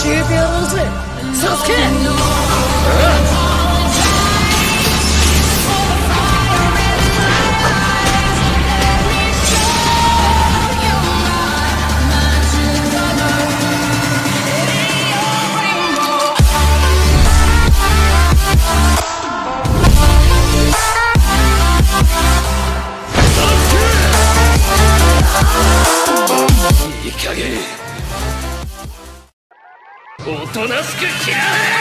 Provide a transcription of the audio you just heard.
えてやろうぜサスケ。いい加減おとなしく嫌え。